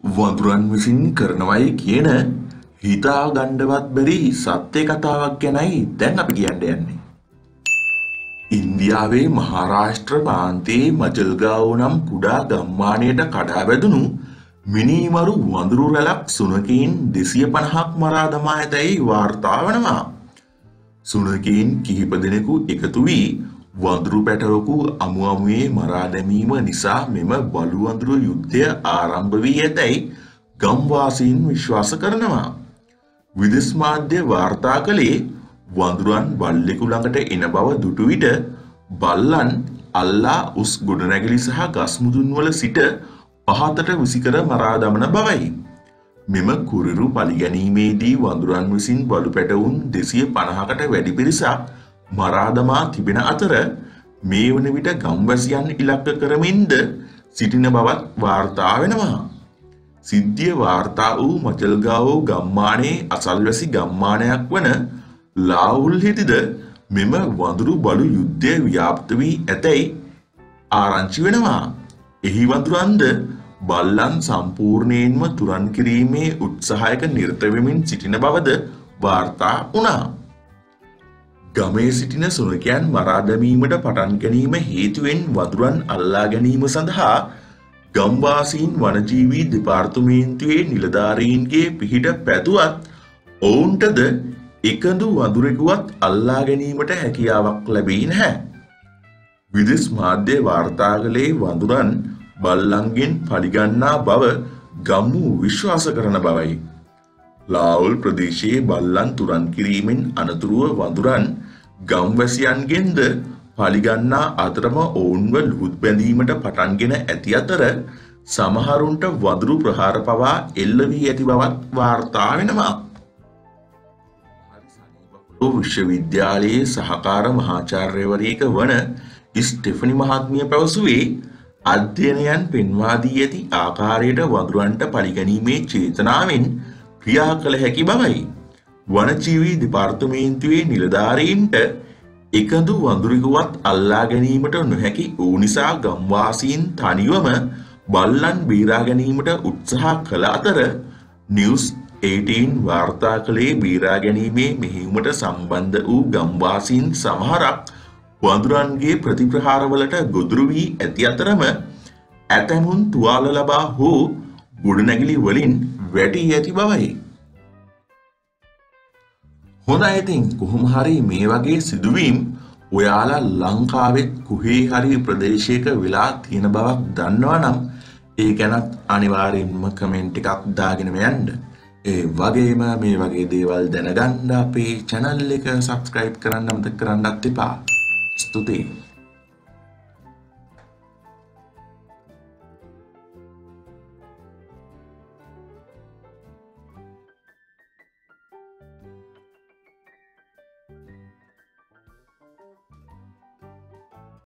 වඳුරන් විසින් කරනවයි කියන හිතා ගණ්ඩවත් බැරි සත්‍ය කතාවක් ගැනයි දැන් අපි කියන්න යන්නේ. ඉන්දියාවේ මහාරාෂ්ට්‍ර ප්‍රාන්තයේ මජල්ගාව් නම් කුඩා ගම්මානයට කඩා වැදුණු මිනීමරු වඳුරු රැලක් සුනකයින් 250ක් මරා දමා ඇතැයි වාර්තා වනවා. සුනකයින් කිහිප දෙනෙකු එකතු වී වඳුරු පැටවකු අමු අමුවේ මරා දැමීම නිසා මෙම බලු වඳුරු යුද්ධය ආරම්භ වී ඇතැයි ගම්වාසීන් විශ්වාස කරනවා. විදෙස් මාධ්‍ය වාර්තා කළේ වඳුරන් බල්ලෙකු ළඟට එන බව දුටු විට බල්ලන් අල්ලා උස් ගොඩනැගිලි සහ ගස් මුදුන් වල සිට පහතට විසිකර මරා දමන බවයි. මෙම කුරිරු පරිගැනීමේදී වඳුරන් විසින් බලු පැටවුන් 250කට වැඩි පිරිසක් මරා දමා තිබෙන අතර මේ වන විට ගම්වැසියන් ඉලක්ක කරමින්ද සිටින බවත් වාර්තා වෙනවා. සිද්ධිය වාර්තා වූ මජල්ගාව් ගම්මානයේ අසල්වැසි ගම්මානයක් වන ලාවුල්හිදිද මෙම වඳුරු බලු යුද්ධය ව්‍යාප්ත වී ඇතැයි ආරංචි වෙනවා. එහි වඳුරන්ද බල්ලන් සම්පූර්ණයෙන්ම තුරන් කිරීමේ උත්සාහයක නිරත වෙමින් සිටින බවද වාර්තා වුණා. ගමේ සිටින සුනකයන් මරා දැමීමට පටන් ගැනීම හේතුවෙන් වඳුරන් අල්ලා ගැනීම සඳහා ගම්වාසීන් වනජීවී දෙපාර්තමේන්තුවේ නිලධාරීන්ගේ පිහිට පැතුවත් ඔවුන්ටද එකදු වඳුරෙකුවත් අල්ලා ගැනීමට හැකියාවක් ලැබී නැහැ. විදෙස් මාධ්‍ය වාර්තා කළේ වඳුරන් බල්ලන්ගෙන් පරිගන්නා බව ගම්මු විශ්වාස කරන බවයි. ලාවුල් ප්‍රදේශයේ බල්ලන් තුරන් කිරීමෙන් අනතුරුව වඳුරන් ගම්වැසියන්ගෙන්ද පරිගන්නා අතරම ඔවුන්ව ලුහුත් බැඳීමට පටන්ගෙන ඇති අතර සමහරුන්ට වඳුරු ප්‍රහාර පවා එල්ල වී ඇති බවත් වාර්තා වෙනවා. විශ්වවිද්‍යාලයේ සහකාර මහාචාර්යවරියක වන ස්ටෙෆනි මහත්මිය පැවසුවේ අධ්‍යයනයන් පෙන්වා දී ඇති ආකාරයට වඳුරන්ට පරිගැනීමේ චේතනාවෙන් ක්‍රියා කළ හැකි බවයි. වනජීවී දෙපාර්තමේන්තුවේ නිලධාරීන්ට එකදු වඳුරෙකුවත් අල්ලා ගැනීමට නොහැකි වූ නිසා ගම්වාසීන් තනිවම බල්ලන් බේරා ගැනීමට උත්සාහ කළ අතර නිවුස් 18 වාර්තා කළේ බේරා ගැනීමේ මෙහෙයුමට සම්බන්ධ වූ ගම්වාසීන් සමහරක් වඳුරන්ගේ ප්‍රතිප්‍රහාරවලට ගොදුරු වී ඇති අතරම ඇතැමුන් තුවාල ලබා හෝ ගොඩනැගිලි වලින් වැටී ඇති බවයි. හොඳයි ඉතින් කොහොම හරි මේ වගේ සිදුවීම් ඔයාලා ලංකාවෙත් කොහේ හරි ප්‍රදේශයක වෙලා තියෙන බවක් දන්නවා නම් ඒ ගැනත් අනිවාර්යෙන්ම කමෙන්ට් එකක් දාගෙන යන්න. ඒ වගේම මේ වගේ දේවල් දැනගන්න අපේ channel එක subscribe කරන්න අමතක කරන්නත් එපා. ස්තුතියි.